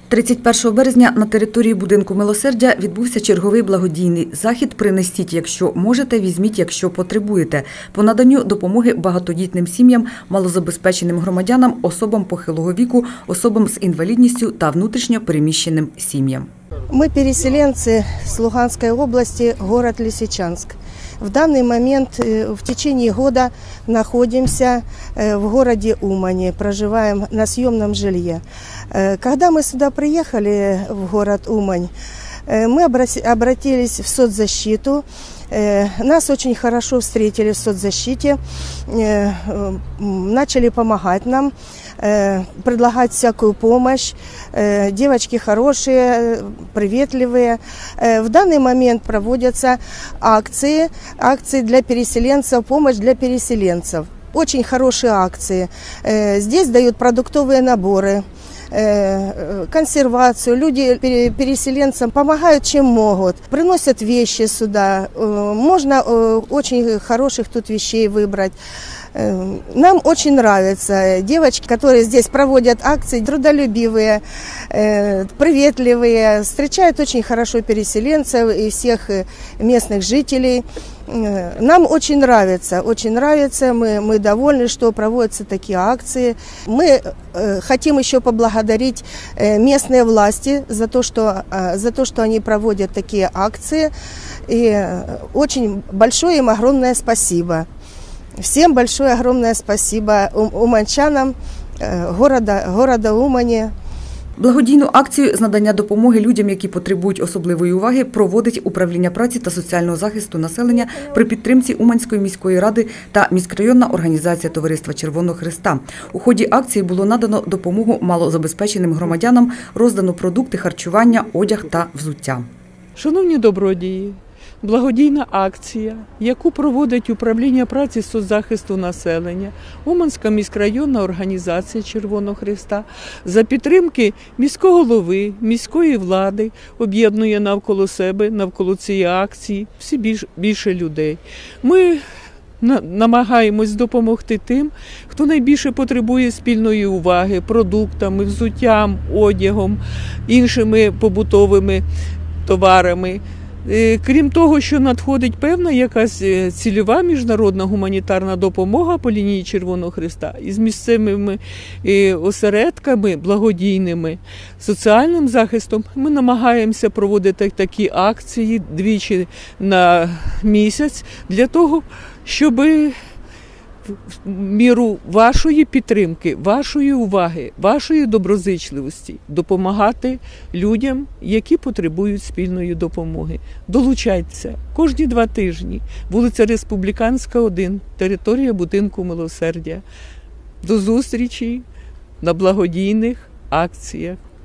31 березня на території будинку Милосердя відбувся черговий благодійний захід «Принесіть, якщо можете, візьміть, якщо потребуєте» по наданню допомоги багатодітним сім'ям, малозабезпеченим громадянам, особам похилого віку, особам з інвалідністю та внутрішньо переміщеним сім'ям. Мы переселенцы с Луганской области, город Лисичанск. В данный момент в течение года находимся в городе Умани, проживаем на съемном жилье. Когда мы сюда приехали, в город Умань, мы обратились в соцзащиту. Нас очень хорошо встретили в соцзащите, начали помогать нам, предлагать всякую помощь. Девочки хорошие, приветливые. В данный момент проводятся акции для переселенцев, помощь для переселенцев. Очень хорошие акции. Здесь дают продуктовые наборы, консервацию. Люди переселенцам помогают, чем могут. Приносят вещи сюда. Можно очень хороших тут вещей выбрать. Нам очень нравятся девочки, которые здесь проводят акции, трудолюбивые, приветливые, встречают очень хорошо переселенцев и всех местных жителей. Нам очень нравится, мы довольны, что проводятся такие акции. Мы хотим еще поблагодарить местные власти за то, что они проводят такие акции. И очень большое им огромное спасибо. Всем большое огромное спасибо уманчанам города Умані. Благодійну акцію з надання допомоги людям, які потребують особливої уваги, проводить Управління праці та соціального захисту населення при підтримці Уманської міської ради та міськрайонна організація Товариства Червоного Хреста. У ході акції було надано допомогу малозабезпеченим громадянам, роздано продукти харчування, одяг та взуття. Шановні добродії, благодійна акція, яку проводить Управління праці соцзахисту населення, Уманська міськрайонна організація Червоного Хреста, за підтримки міського голови, міської влади, об'єднує навколо себе, навколо цієї акції більше людей. Ми намагаємось допомогти тим, хто найбільше потребує спільної уваги, продуктами, взуттям, одягом, іншими побутовими товарами. Крім того, що надходить певна якась цільова міжнародна гуманітарна допомога по лінії Червоного Хреста із місцевими осередками благодійними, соціальним захистом, ми намагаємося проводити такі акції двічі на місяць для того, щоб в міру вашої підтримки, вашої уваги, вашої доброзичливості допомагати людям, які потребують спільної допомоги. Долучайтеся кожні 2 тижні. Вулиця Республіканська, 1, територія будинку Милосердя. До зустрічі на благодійних акціях.